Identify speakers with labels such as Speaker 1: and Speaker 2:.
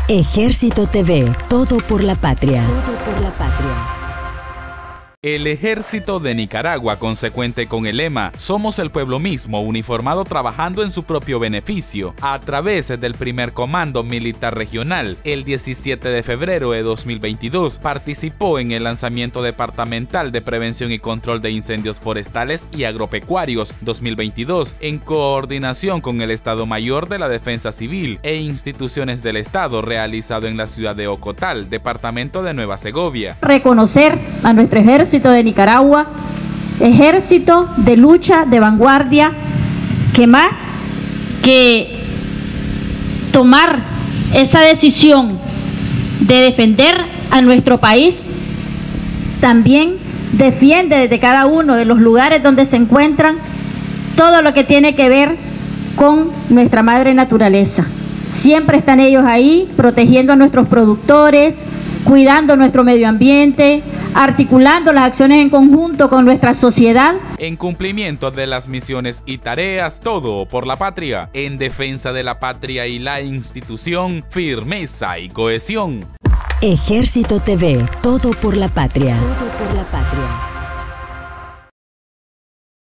Speaker 1: Ejército TV, todo por la patria. Todo por la patria.
Speaker 2: El Ejército de Nicaragua, consecuente con el lema "Somos el pueblo mismo", uniformado trabajando en su propio beneficio, a través del primer Comando Militar Regional, el 17 de febrero de 2022, participó en el lanzamiento departamental de Prevención y Control de Incendios Forestales y Agropecuarios 2022, en coordinación con el Estado Mayor de la Defensa Civil e instituciones del Estado, realizado en la ciudad de Ocotal, departamento de Nueva Segovia.
Speaker 3: Reconocer a nuestro Ejército de Nicaragua, ejército de lucha, de vanguardia, que más que tomar esa decisión de defender a nuestro país, también defiende desde cada uno de los lugares donde se encuentran todo lo que tiene que ver con nuestra madre naturaleza. Siempre están ellos ahí protegiendo a nuestros productores, cuidando nuestro medio ambiente, articulando las acciones en conjunto con nuestra sociedad.
Speaker 2: En cumplimiento de las misiones y tareas, todo por la patria. En defensa de la patria y la institución, firmeza y cohesión.
Speaker 1: Ejército TV, todo por la patria. Todo por la patria.